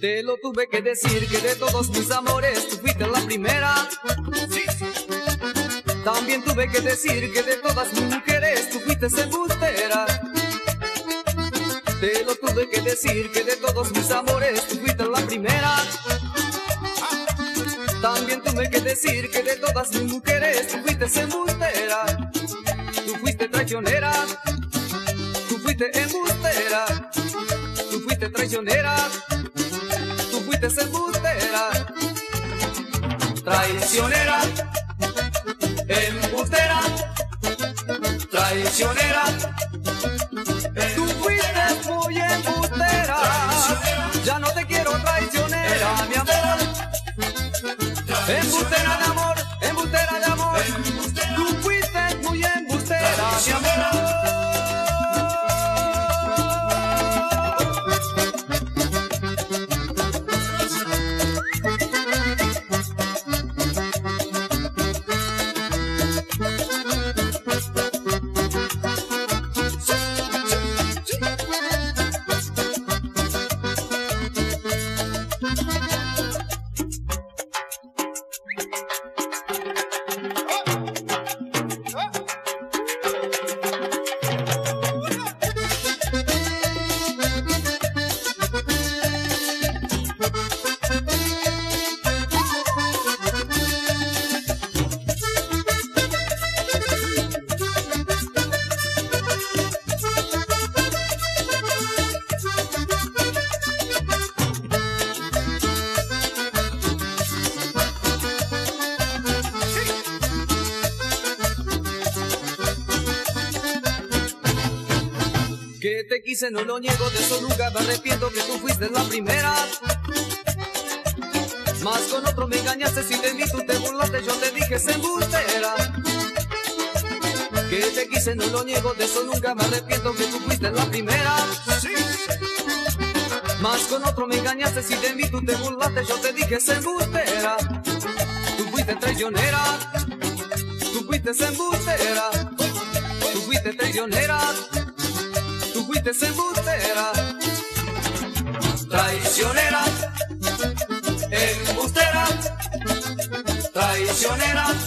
Te lo tuve que decir que de todos mis amores tú fuiste la primera. Sí. También tuve que decir que de todas mis mujeres tú fuiste embustera. Te lo tuve que decir que de todos mis amores tú fuiste la primera. También tuve que decir que de todas mis mujeres tú fuiste embustera. Tú fuiste traicionera. Tú fuiste embustera. Tú fuiste traicionera. Tú fuiste embustera. Traicionera. Embustera. Traicionera. Tú fuiste muy embustera. Ya no te quiero traicionera, mi amor. Embustera de amor, embustera de amor. Tú fuiste muy embustera, mi amor. Que te quise, no lo niego, de eso nunca me arrepiento, que tú fuiste la primera. Más con otro me engañaste, si de mí tú te burlaste, yo te dije se embustera. Que te quise, no lo niego, de eso nunca me arrepiento, que tú fuiste la primera. Más con otro me engañaste, si de mí tú te burlaste, yo te dije se embustera. Tú fuiste traicionera. Tú fuiste embustera. Tú fuiste traicionera. Tú fuiste embustera, traicionera, embustera, traicionera.